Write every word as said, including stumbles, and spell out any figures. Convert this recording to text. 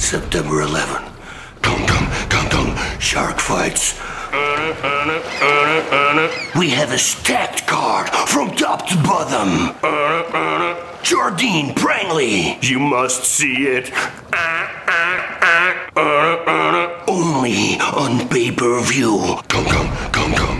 September eleventh. Dum dum dum dum. Shark fights. We have a stacked card from top to bottom. Jardine, Prangley. You must see it. Only on pay-per-view. Come, come, come, come.